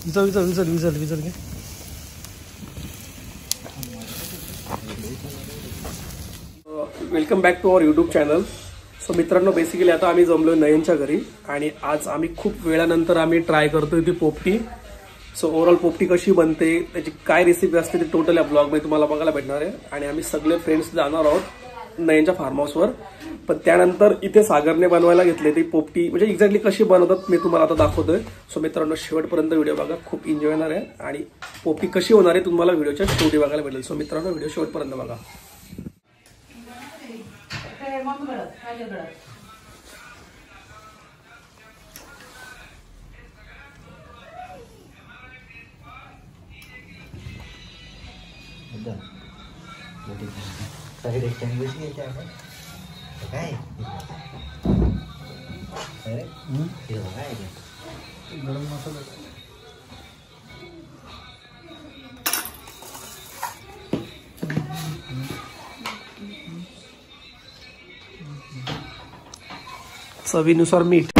Vigil घे. Welcome back to our YouTube channel. So मित्रांनो, basically आता आम्ही जमलो नयनच्या घरी आणि आज आम्ही खूप वेळानंतर आम्ही ट्राय करतोय ती पोपटी. सो ओव्हरऑल पोपटी कशी बनते, त्याची काय रेसिपी असते, ते टोटल या ब्लॉगमध्ये तुम्हाला बघायला भेटणार आहे. आणि आम्ही सगळे फ्रेंड्स जाणार आहोत नयनच्या फार्म हाऊसवर. पण त्यानंतर इथे सागरने बनवायला घेतले ती पोपटी, म्हणजे एक्झॅक्टली कशी बनवतात मी तुम्हाला आता दाखवतोय. सो मित्रांनो, शेवटपर्यंत व्हिडिओ बघा, खूप एन्जॉय होणार आहे. आणि पोपटी कशी होणार आहे तुम्हाला व्हिडिओच्या शेवटी बघायला भेटेल. सो मित्रांनो, व्हिडिओ शेवटपर्यंत बघा. सारे रेक्टेंगल है क्या है काय अरे ये होगा है क्या गरम मसाला चवीनुसार मीठ.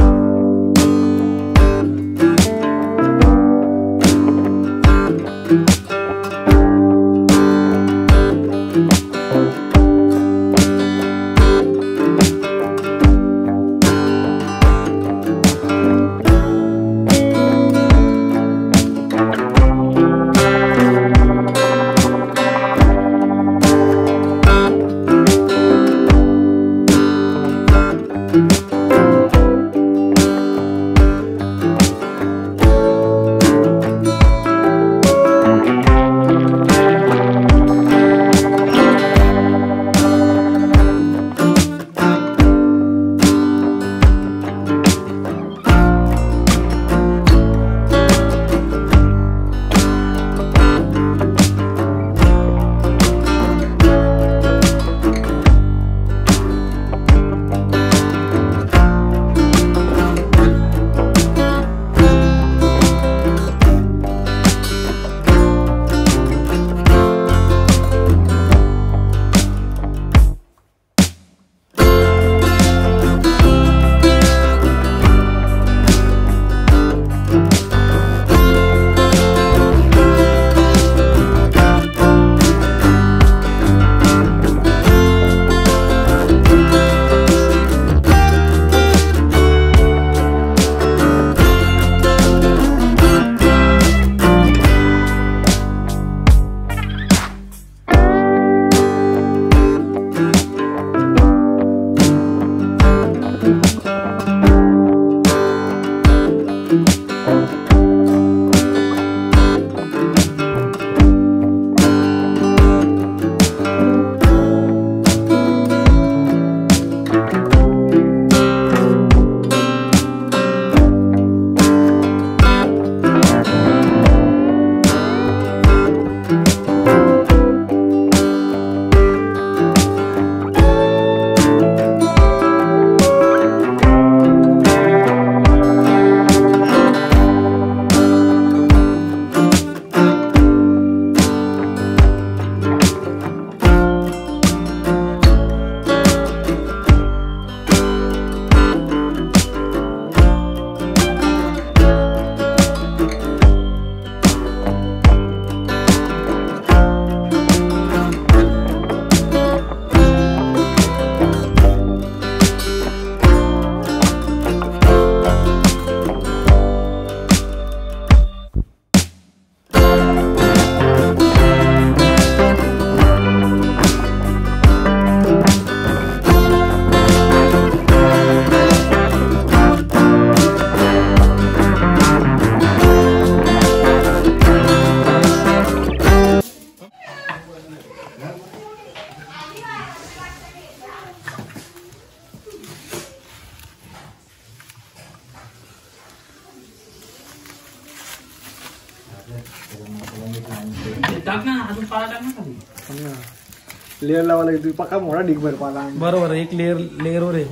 लेयर लावायला लागेल. पक्का मोठा ढिगभर पाला. बरोबर, एक लेअरवर एक.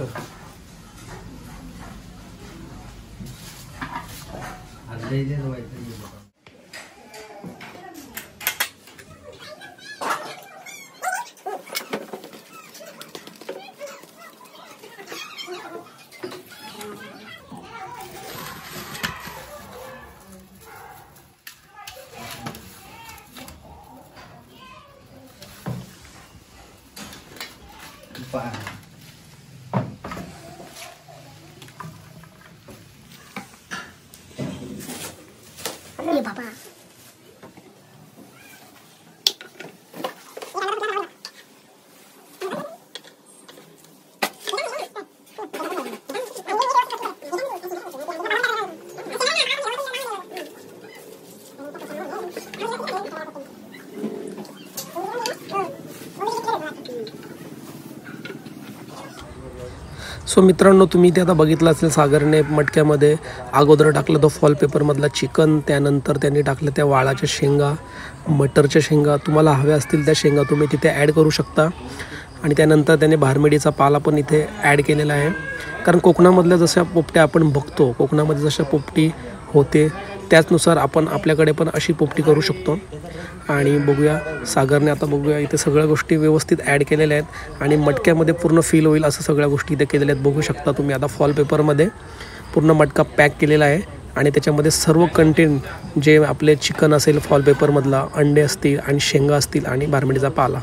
सो मित्रांनो, तुम्ही ते आता बघितलं असेल, सागरने मटक्यामध्ये अगोदर टाकलं तो फॉल पेपरमधला चिकन, त्यानंतर त्यांनी टाकलं त्या वाळाच्या शेंगा, मटरच्या शेंगा. तुम्हाला हव्या असतील त्या शेंगा तुम्ही तिथे ॲड करू शकता. आणि त्यानंतर त्याने भारमेडीचा पाला पण इथे ॲड केलेला आहे. कारण कोकणामधल्या जशा पोपट्या आपण बघतो, कोकणामध्ये जशा पोपटी होते त्याचनुसार आपण आपल्याकडे पण अशी पोपटी करू शकतो. आणि बघूया, सागरने आता बघूया इथे सगळ्या गोष्टी व्यवस्थित ॲड केलेल्या आहेत आणि मटक्यामध्ये पूर्ण फील होईल असं सगळ्या गोष्टी इथे केलेल्या आहेत. बघू शकता तुम्ही आता फॉल पेपरमध्ये पूर्ण मटका पॅक केलेला आहे आणि त्याच्यामध्ये सर्व कंटेंट जे आपले चिकन असेल फॉल पेपरमधला, अंडे असतील आणि शेंगा असतील आणि भारमेडीचा पाला.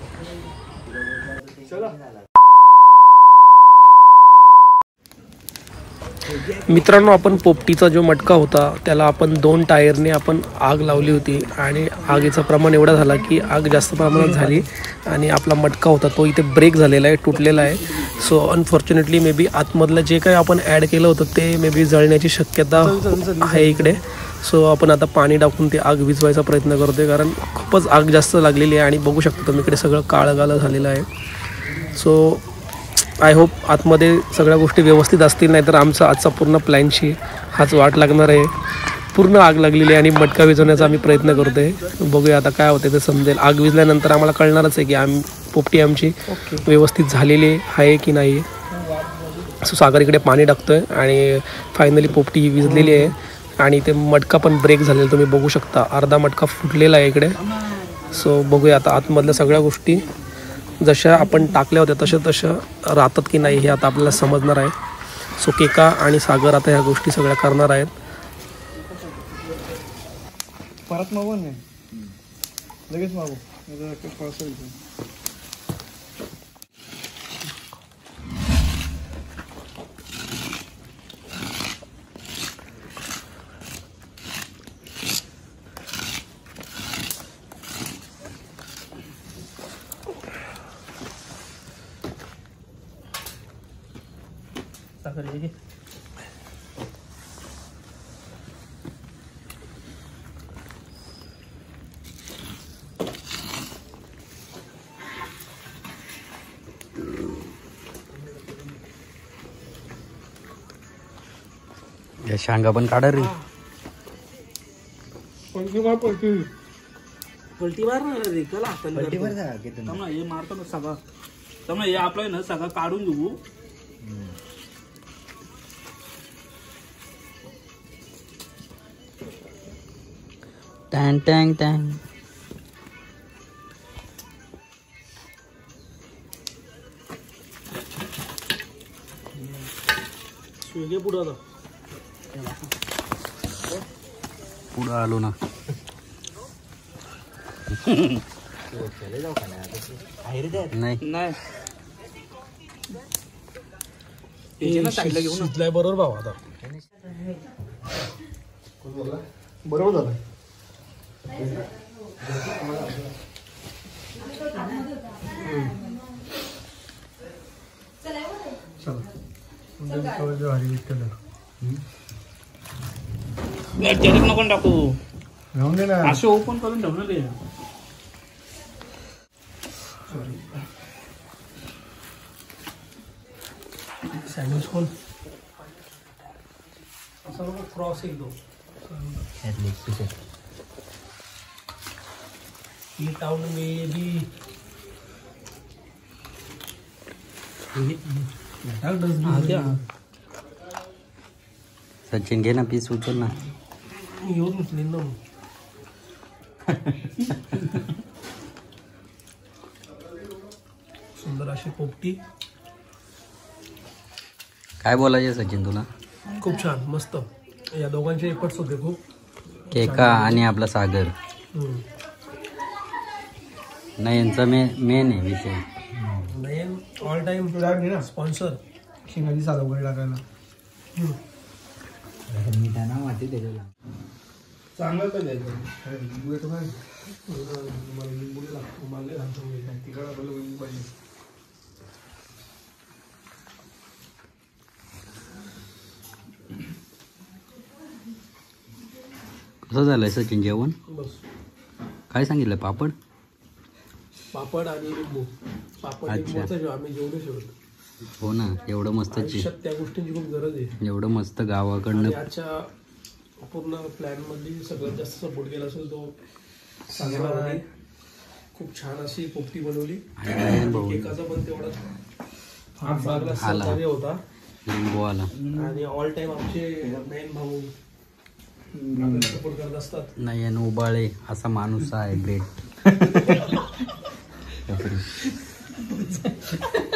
मित्रांनो, आपण पोपटीचा जो मटका होता त्याला आपण 2 टायरने आपण आग लावली होती आणि आगीचं प्रमाण एवढा झाला की आग जास्त प्रमाणात झाली आणि आपला मटका होता तो इथे ब्रेक झालेला आहे, तुटलेला आहे. सो अनफॉर्च्युनेटली मे बी आतमधलं जे काही आपण ॲड केलं होतं ते मे बी जळण्याची शक्यता आहे इकडे. सो आपण आता पाणी टाकून ते आग विझवायचा प्रयत्न करतोय कारण खूपच आग जास्त लागलेली आहे आणि बघू शकतो तुम्ही इकडे सगळं काळं झालेलं आहे. सो आय होप आतमध्ये सगळ्या गोष्टी व्यवस्थित असतील, नाहीतर आमचा आजचा पूर्ण प्लॅनशी हाच वाट लागणार आहे. पूर्ण आग लागलेली आहे आणि मटका विझवण्याचा आम्ही प्रयत्न करतो आहे. बघूया आता काय होते ते समजेल. आग विझल्यानंतर आम्हाला कळणारच आहे की पोपटी आमची व्यवस्थित झालेली आहे की नाही. सो सागर इकडे पाणी टाकतो आहे आणि फायनली पोपटी ही विझलेली आहे आणि ते मटका पण ब्रेक झालेला तुम्ही बघू शकता. अर्धा मटका फुटलेला आहे इकडे. सो बघूया आता आतमधल्या सगळ्या गोष्टी जशा आपण टाकल्या होत्या तशा राहतात की नाही हे आता आपल्याला समजणार आहे. सो केका आणि सागर आता ह्या गोष्टी सगळ्या करणार आहेत. परत मागू नाही, लगेच मागू. या शांगा पण काढा रे. पलटी मारणार रे, पलटी मार जा की तुम्ही. हे मारतो ना सगळं, त्यामुळे हे आपलं ना सगळं काढून घेऊ. टँग टँग टँग. स्विगी पुढं पुढं आलो ना. नाही नाही साईडला घेऊन शिजलाय बरोबर भाऊ. आता बरोबर झालं. त्याच्यात नको टाकू, घेऊन दे ना. असे ओपन करून ठेवणार रे. सँडविच खोल असं नको, क्रॉस एक दो टाउन में भी सचिन घे ना पीस उचल ना. येऊन उचलेन ना. सुंदर अशी पोपटी. काय बोलायचे सचिन तुला? खूप छान, मस्त. या दोघांचे एफर्ट्स होते खूप. केका आणि आपला सागर नयनचा मेन आहे विषय. Nayan all time sponsor. शेंगाची साल वगैरे टाकायला. चांगलं तर द्यायचं लिंबू येतो काय मला लिंबू लागतो मला घालतो मी काय तिकडं आपल्याला लिंबू पाहिजे. कसं झालंय सचिन जेवण? बस काय सांगितलं? पापड पापड आणि लिंबू. पापड अच्छा. लिंबूचा आम्ही जेवढे शेवट. हो ना, एवढं मस्त आयुष्यात त्या गोष्टींची खूप गरज आहे. एवढं मस्त गावाकडनं आणि आजच्या पूर्ण प्लॅन मध्ये सगळ्यात जास्त सपोर्ट केला असेल तो सांगला. खूप छान अशी पोपटी बनवली. केकाचा पण तेवढा सहकार्य होता. लिंबू आला आणि ऑल टाइम आमचे मेन भाऊ सपोर्ट करत असतात. नाही आणि उबाळे असा माणूस आहे ग्रेट.